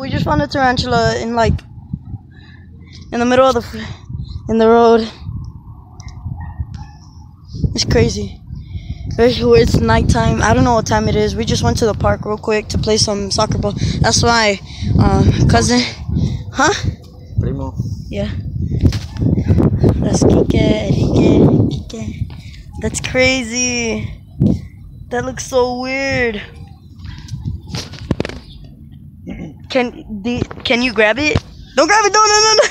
we just found a tarantula in like in the middle of in the road. It's crazy. It's nighttime. I don't know what time it is. We just went to the park real quick to play some soccer ball. That's my cousin. Huh? Primo. Yeah. That's Kike. That's crazy. That looks so weird. Can you grab it? Don't grab it! No.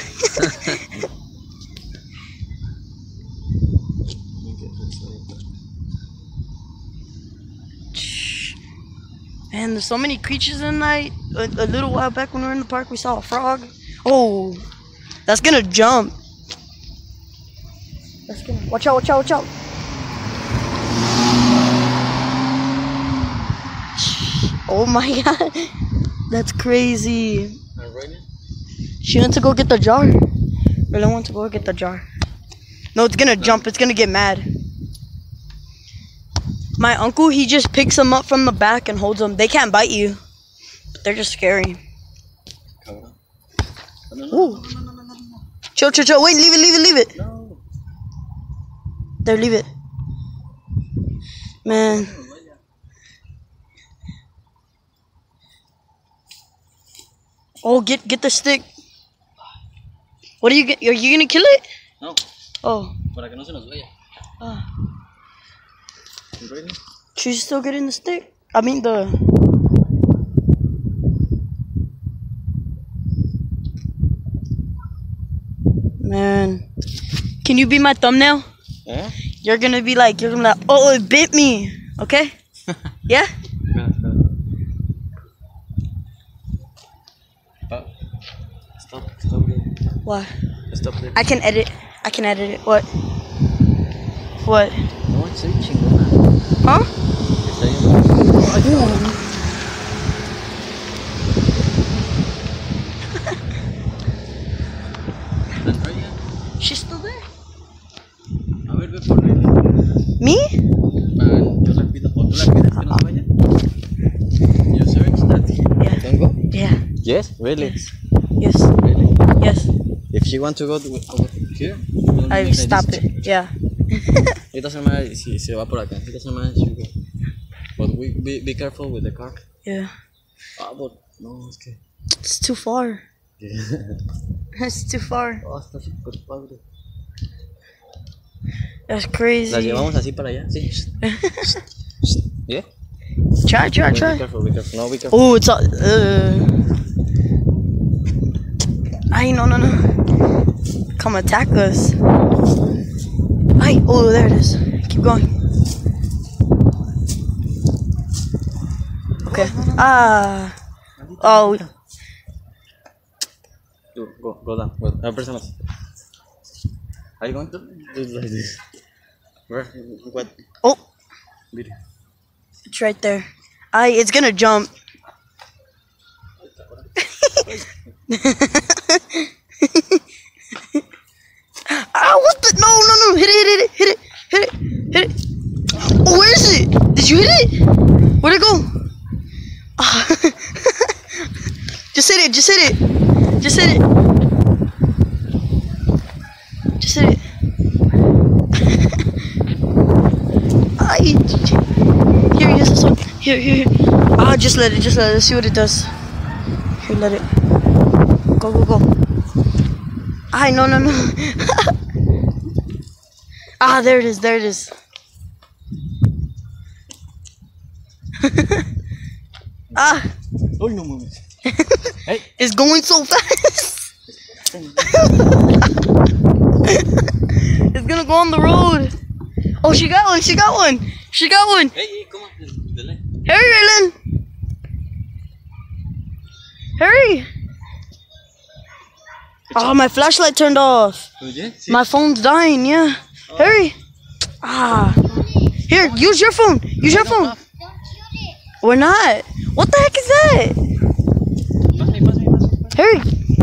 Man, there's so many creatures in the night. A little while back when we were in the park, we saw a frog. Oh, that's gonna jump. Watch out. Oh my god. That's crazy. She went to go get the jar. Really want to go get the jar. No, it's gonna jump. It's gonna get mad. My uncle, he just picks them up from the back and holds them. They can't bite you, but they're just scary. Ooh. Chill. Wait, leave it. No. There, leave it. Man. Oh, get the stick. What are you gonna kill it? No. Oh. Para que no se nos vaya. Should you still getting the stick? I mean the. Man, can you be my thumbnail? Yeah. You're gonna be like, oh, it bit me. Okay? Yeah. Stop. What? Stop. I can edit it. What? No, it's chingona. Huh? She's still there. A ver, ve por ahí. Me? Yo la pido. ¿O tú la pides que nos vaya? You serious that? Yeah. Can go? Yeah. Yes? Really? Yes. Really? Yes. If she want to go over here, I stop it. Yeah. It doesn't matter si se va por acá. It doesn't matter if you go. But be careful with the car. Yeah. But no, es que. It's too far. Yeah. It's too far. Oh, está súper padre. That's crazy. ¿La llevamos así para allá? Sí. Yeah? Try. Be careful. No, be careful. Oh, it's all. Ay, no. Come attack us. Ay, oh, there it is. Keep going. Okay. Oh. Go down. Personas. Are you going to do like this? Where? What? Oh. Video. It's right there. It's gonna jump. What the? No. Hit it. Oh, where is it? Did you hit it? Where'd it go? Just hit it. Here, use this one. Here. Just let it. Let's see what it does. Here, let it. Go. No. There it is. Oh, no mames. Hey. It's going so fast. It's gonna go on the road. Oh, she got one. Hey, come on. Hurry, Raylan. Hurry. Oh, my flashlight turned off. My phone's dying, yeah. Oh. Hurry. Here, use your phone. We're not. What the heck is that? Hurry.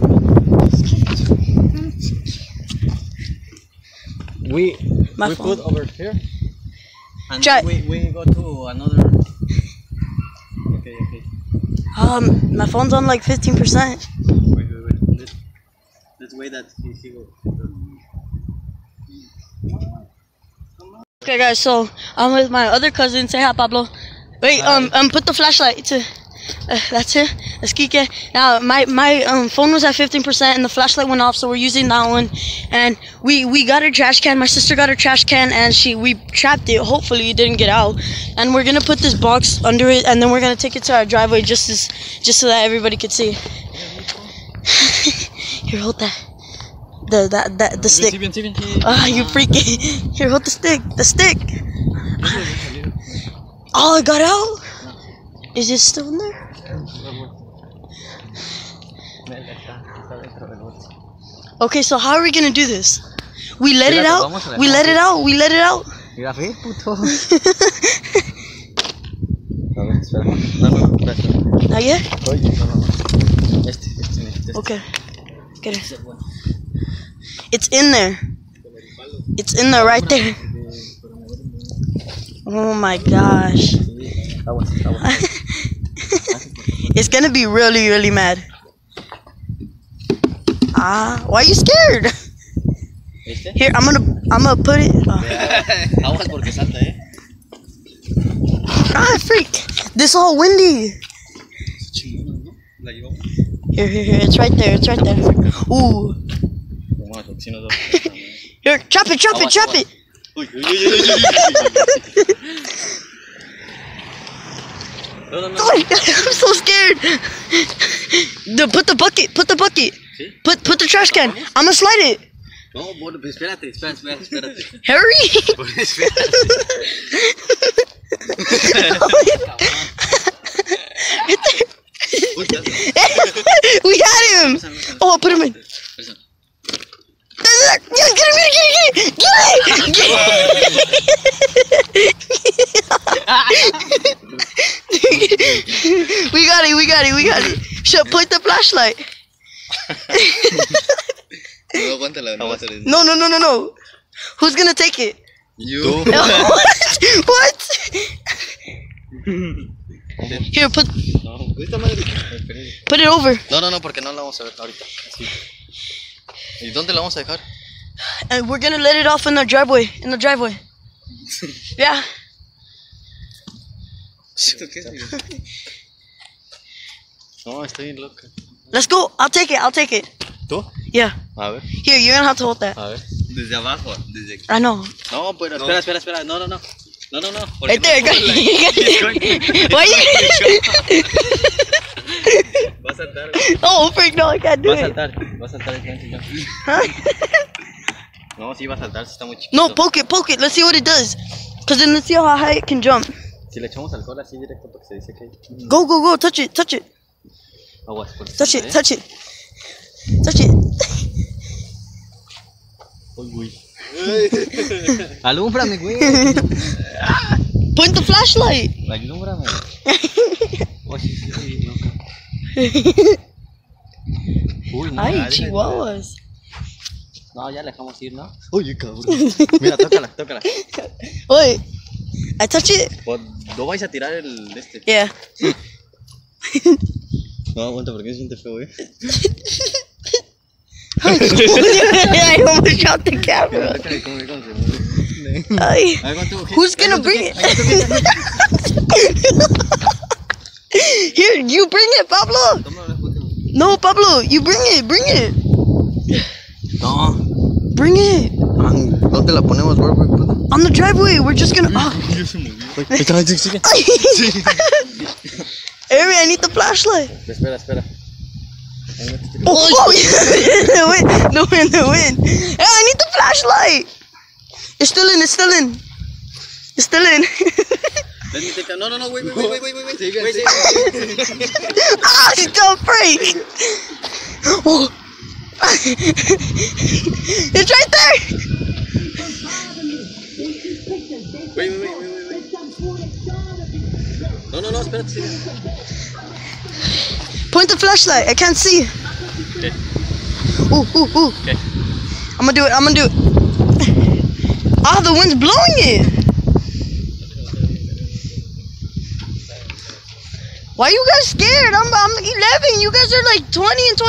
We phone. put over here. And Try. we go to another. Okay. My phone's on like 15%. Wait. Let's wait that he go. Okay, guys, so I'm with my other cousin. Say hi, Pablo. Wait, put the flashlight to. That's it. That's Kike. Now, my phone was at 15% and the flashlight went off, so we're using that one. And we got her trash can. My sister got her trash can, and we trapped it. Hopefully, it didn't get out. And we're gonna put this box under it, and then we're gonna take it to our driveway just so that everybody could see. Here, hold that. The stick. Ah, you freaking. Here, hold the stick. The stick. Oh, it got out? Is it still in there? Okay, so how are we gonna do this? We let it out? We let it out? We let it out? Not yet? Okay. Get it. It's in there. It's in there right there. Oh my gosh. It's gonna be really, really mad. Why are you scared? Here, I'm gonna put it. Freak! This all windy. Here, it's right there. It's right there. Ooh. Here, chop it. No. I'm so scared. Put the bucket. Put the trash can. I'm gonna slide it. No, espérate. Hurry. We had him. Oh, put him in. Get him. We got it. Should point the flashlight. No. Who's gonna take it? You. What? Here, put it over. No, porque no la vamos a ver ahorita. Sí. ¿Y dónde la vamos a dejar? And we're gonna let it off in the driveway. Yeah. No, estoy bien loca. Let's go. I'll take it. ¿Tú? Yeah. A ver. Here, you're gonna have to hold that. A ver. Desde abajo, desde aquí. I know. No, pero espera. No. Right there. Why you? Va a saltar. Oh, freak! No, I can't do it. Va a saltar el gancho. No, sí va a saltar, está muy chiquito. No, poke it. Let's see what it does. Cause then let's see how high it can jump. Si le echamos alcohol así directo porque se dice que. Go. Touch it. Aguas, Touch it. Uy. Alúmbrame, güey. Point the flashlight. Alúmbrame. Uy, no. Ay, chihuahuas. No, ya le dejamos ir, ¿no? Uy, cabrón. Mira, tócala. Wait, I touch it? No vais a tirar el este. Yeah. No, aguanta, porque se siente feo, I almost shot the camera. Ay. Who's gonna bring it? Here, you bring it, Pablo. No, Pablo, you bring it. No. Bring it. ¿Dónde la ponemos, bro? On the driveway. We're just gonna. Aaron, I need the flashlight. Espera. Oh, the wind. Hey, I need the flashlight. It's still in. Let me take a... No, wait. Don't freak. Oh. It's right there. Wait. No, espérate. Point the flashlight. I can't see. Okay. Ooh. Okay. I'm gonna do it. Ah, the wind's blowing it. Why you guys scared? I'm 11. You guys are like 20 and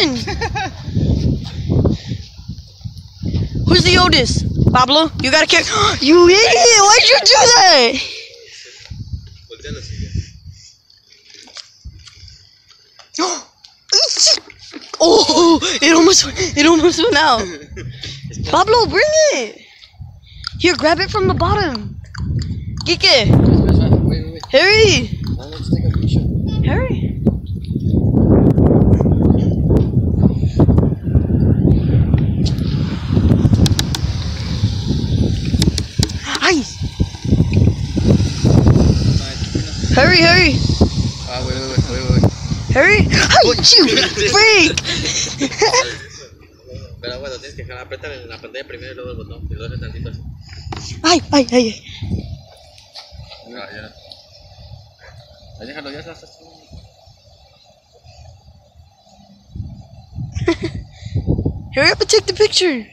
21. Who's the oldest? Pablo? You gotta carry. You idiot! Why'd you do that? Oh! It almost went out. Pablo, bring it. Here, grab it from the bottom. Kike. Wait. Hurry. Let's take a picture. Hurry. Ice. Hurry. Wait. Hurry. Ay, you freak. Pero bueno, tienes que apretar en la pantalla primero y luego el botón. Y luego tantito así. Ay. Ya. Ahí déjalo, ya estás. Hurry up and take the picture.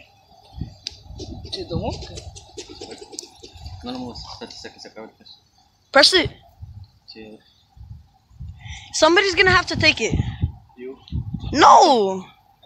No lo muevas, hasta que se acabe el peso. Press it. Sí. Somebody's gonna have to take it. You. No.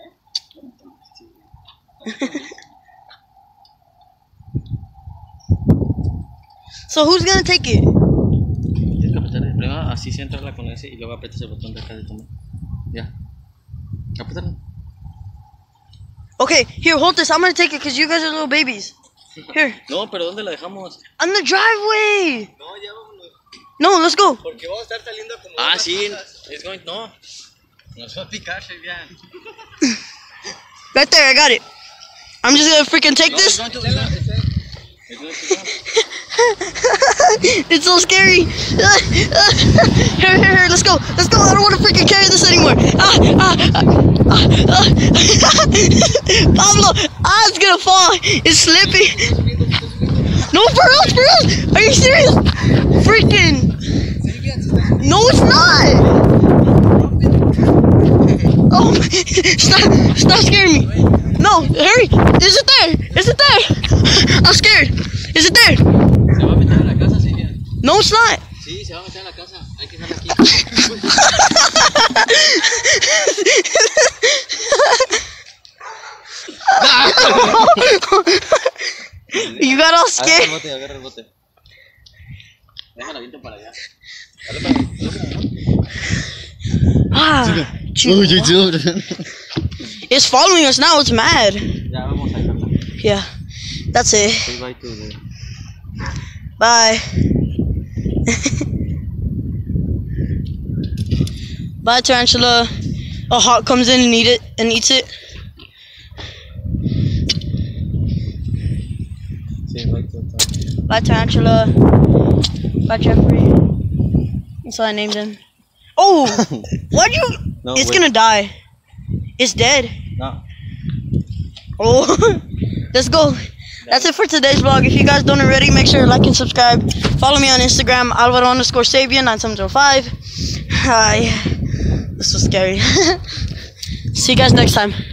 So who's gonna take it? Tienes que apretar. Primero así centrarla con ese y luego aprietas el botón de acá de tomar. Ya. Apretarlo. Okay, here, hold this. I'm gonna take it because you guys are little babies. Here. No, pero ¿dónde la dejamos? On the driveway. No, ya vámonos. No, let's go. Porque vamos a estar saliendo como. Ah, sí. Es going. No. Nos va a picar, ya. Right there, I got it. I'm just gonna freaking take this. It's so scary. Here, let's go. I don't want to freaking carry this anymore. Pablo, it's gonna fall. It's slippy. No, for real. Are you serious? Freaking. No, it's not. Oh, stop scaring me. No, hurry. Is it there? I'm scared. Is it there? Se va a meter a la casa, Silvia. No, it's not. Sí, se va a meter a la casa. Hay que dejarla aquí. You got all scared. Agarra el bote. Déjala viento para allá. It's following us now. It's mad. Ya vamos a dejarla. Yeah, that's it. Say bye to the... Bye. Bye, tarantula. A hawk comes in and eats it. Say bye to the... Bye, tarantula. Bye, Jeffrey. That's what I named him. Oh, why'd you? No, it's wait. gonna die. It's dead. No. Oh, let's go. That's it for today's vlog. If you guys don't already, make sure to like and subscribe. Follow me on Instagram, Alvaro_Sabian9705. Hi. This was scary. See you guys next time.